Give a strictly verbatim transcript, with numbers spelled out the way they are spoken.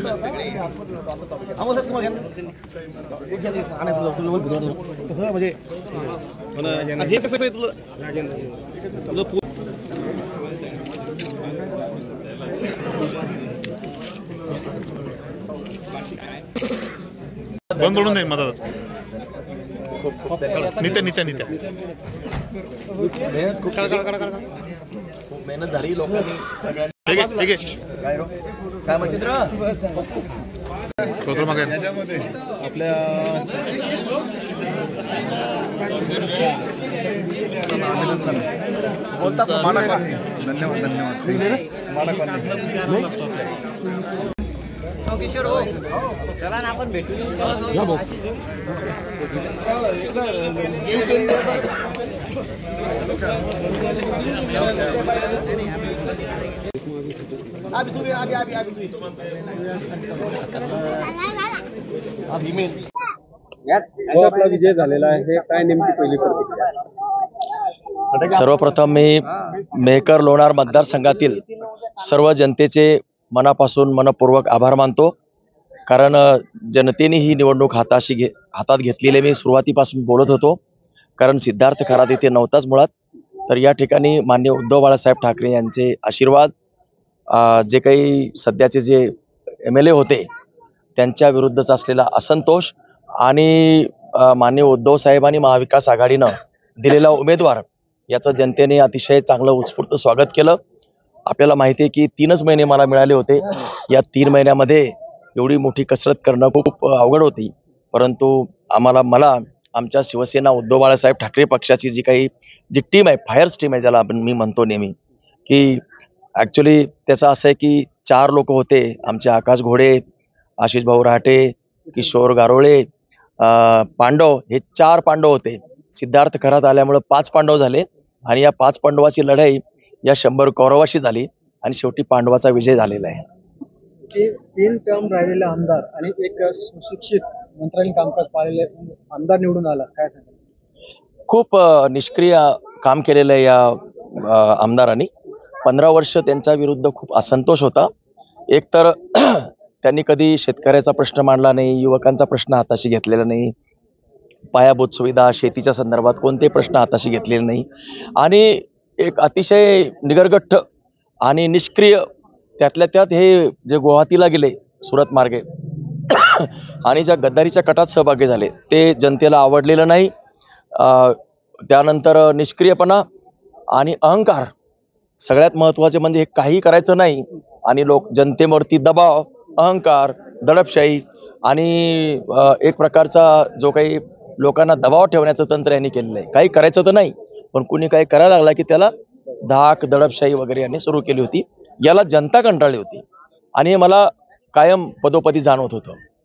बंद पडून नाही मदत नित्या नित्या नित्या मेहनत खूप खूप मेहनत झाली लोकांनी सगळ्यांनी काय मचित्र याच्यामध्ये आपल्या बोलता धन्यवाद धन्यवाद किशोर हो चला ना आपण भेटू आपला विजय झालेला आहे हे काय नेमकी पहिली प्रतिक्रिया? सर्वप्रथम मी मेहकर लोणार मतदारसंघातील सर्व जनतेचे मनापासून मनपूर्वक आभार मानतो, कारण जनतेने ही निवडणूक हाताशी घे हातात घेतलेले मी सुरुवातीपासून बोलत होतो, कारण सिद्धार्थ खरात इथे नव्हताच मुळात. तर या ठिकाणी माननीय उद्धव बाळासाहेब ठाकरे यांचे आशीर्वाद, जे काही सध्याचे जे एम एल ए होते त्यांच्या विरुद्धचा असलेला असंतोष आणि माननीय उद्धव साहेबांनी महाविकास आघाडीनं दिलेला उमेदवार याचं जनतेने अतिशय चांगलं उत्स्फूर्त स्वागत केलं. आपल्याला माहिती आहे की तीनच महिने मला मिळाले होते. या तीन महिन्यामध्ये एवढी मोठी कसरत करणं खूप अवघड होती, परंतु आम्हाला मला आमच्या शिवसेना उद्धव बाळासाहेब ठाकरे पक्षाची जी काही जी टीम आहे, फायर्स टीम आहे ज्याला आपण मी म्हणतो नेहमी, की ॲक्च्युली त्याचं असं आहे की चार लोक होते आमचे, आकाश घोडे, आशिष भाऊ रहाटे, किशोर गारोळे, पांडव, हे चार पांडव होते. सिद्धार्थ खरात आल्यामुळे पाच पांडव झाले आणि या पाच पांडवाची लढाई या शंभर कौरवाशी झाली आणि शेवटी पांडवाचा विजय झालेला आहे. तीन टर्म राहिलेले आमदार आणि एक सुशिक्षित मंत्र्यांनी कामकाज पाहिलेले आमदार निवडून आला, काय सांगा? खूप निष्क्रिय काम केलेलं आहे या आमदारांनी. पंधरा वर्ष त्यांच्या विरुद्ध खूप असंतोष होता. एक तर त्यांनी कधी शेतकऱ्याचा प्रश्न मांडला नाही, युवकांचा प्रश्न हाताशी घेतलेला नाही, पायाभूत सुविधा शेतीच्या संदर्भात कोणते प्रश्न हाताशी घेतलेले नाही आणि एक अतिशय निगरगठ्ठ आणि निष्क्रिय, त्यातल्या त्यात हे जे गुवाहाटीला गेले सुरत मार्गे आणि ज्या गद्दारीच्या कटात सहभागी झाले ते जनतेला आवडलेलं नाही. त्यानंतर निष्क्रियपणा आणि अहंकार, सगळ्यात महत्त्वाचे म्हणजे हे काही करायचं नाही आणि लोक जनतेवरती दबाव, अहंकार, दडपशाही आणि एक प्रकारचा जो काही लोकांना दबाव ठेवण्याचं तंत्र यांनी केलेलं आहे. काही करायचं तर नाही, पण कुणी काही करायला लागला की त्याला धाक, दडपशाही वगैरे यांनी सुरू केली होती. याला जनता कंटाळली होती आणि हे मला कायम पदोपदी जाणवत होतं.